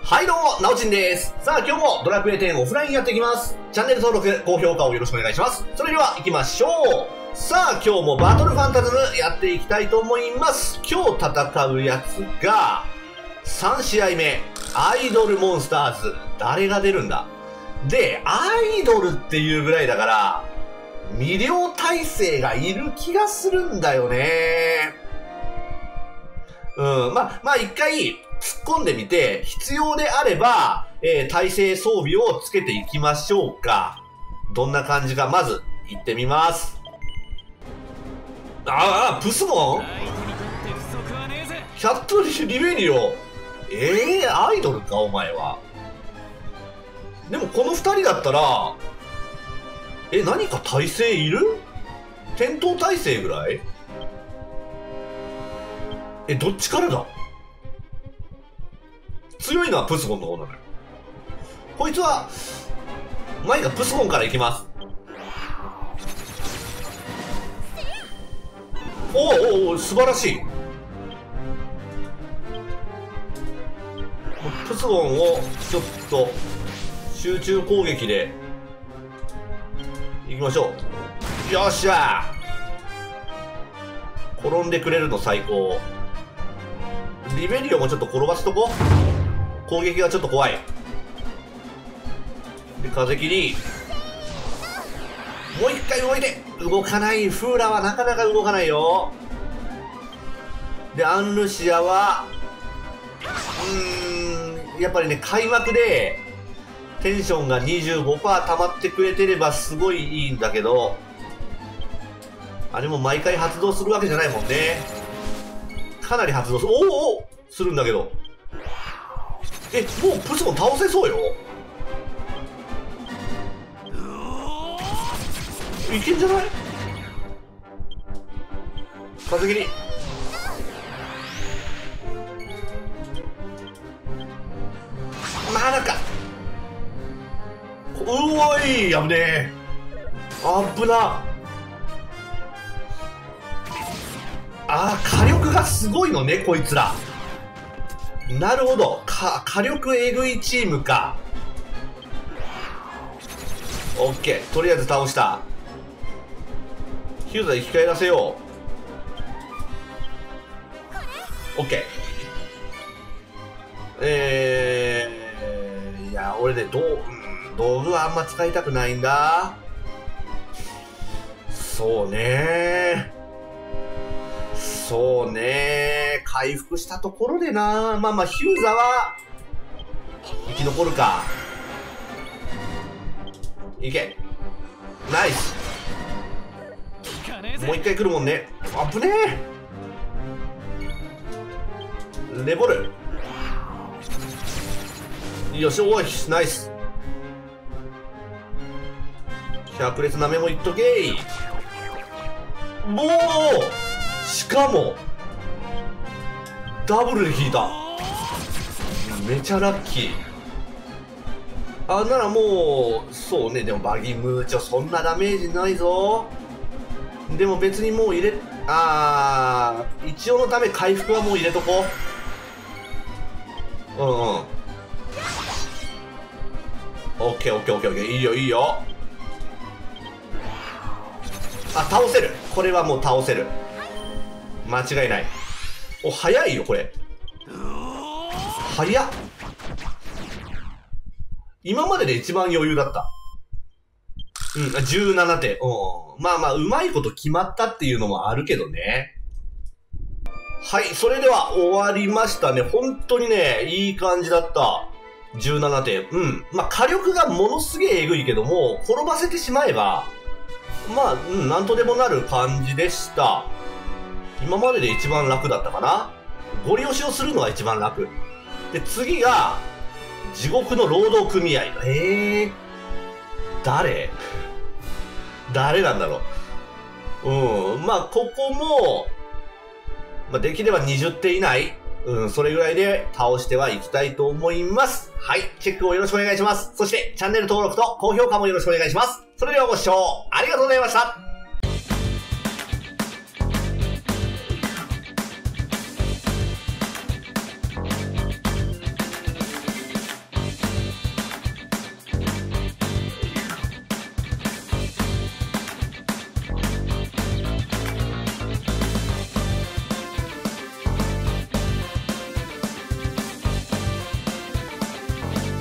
はいどうも、なおちんです。さあ今日もドラクエ10オフラインやっていきます。チャンネル登録、高評価をよろしくお願いします。それでは行きましょう。さあ今日もバトルファンタズムやっていきたいと思います。今日戦うやつが、3試合目、アイドルモンスターズ。誰が出るんだ？で、アイドルっていうぐらいだから、魅了耐性がいる気がするんだよね。まあ一回、突っ込んでみて、必要であれば、耐性装備をつけていきましょうか。どんな感じか、まず、行ってみます。プスモン？キャットリベリオ。アイドルか、お前は。でも、この二人だったら、何か耐性いる？戦闘耐性ぐらい？どっちからだ？強いのはプスゴンの方なのよ。こいつは、前がプスゴンから行きます。お、素晴らしい。プスゴンをちょっと集中攻撃で行きましょう。よっしゃー。転んでくれるの最高。リベリオもちょっと転ばしとこう。攻撃がちょっと怖い。で、風切り。もう一回動いて。動かない。フーラはなかなか動かないよ。で、アンルシアは、やっぱりね、開幕で、テンションが 25% 溜まってくれてればすごいいいんだけど、あれも毎回発動するわけじゃないもんね。かなり発動する。するんだけど。もうプスゴン倒せそうよ。いけんじゃない？風切り。まだか。おい、危ねえ。危な。火力がすごいのね、こいつら。なるほど。火力えぐいチームか。オッケー。とりあえず倒した。ヒューザー生き返らせよう。オッケー。いや、俺ね、道具はあんま使いたくないんだ。そうね。回復したところでな。まあ、ヒューザは、生き残るか。いけ。ナイス。もう一回来るもんね。危ねえ。レボル。よし、おい、ナイス。百列なめもいっとけい。しかもダブルで引いた。めちゃラッキー。ならもうそうね。でもバギムーチョそんなダメージないぞ。でも別にもう一応のため回復はもう入れとこう。オッケー。いいよいいよ。倒せる。これはもう倒せる。間違いない。早いよ、これ。早っ。今までで一番余裕だった。17点。まあ、うまいこと決まったっていうのもあるけどね。はい、それでは終わりましたね。本当にね、いい感じだった。17点。まあ、火力がものすげええぐいけども、転ばせてしまえば、まあ、なんとでもなる感じでした。今までで一番楽だったかな。ゴリ押しをするのが一番楽。で、次が、地獄の労働組合。誰なんだろう。まあ、ここも、まあ、できれば20点以内。それぐらいで倒してはいきたいと思います。はい、チェックをよろしくお願いします。そして、チャンネル登録と高評価もよろしくお願いします。それではご視聴ありがとうございました。